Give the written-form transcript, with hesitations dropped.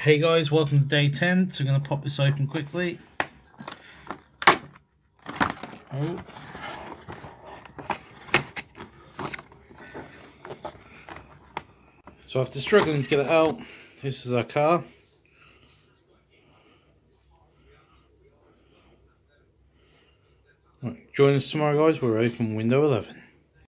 Hey guys, welcome to day 10. So I'm going to pop this open quickly. Oh. So after struggling to get it out, this is our car. Right, join us tomorrow guys, we're open window 11.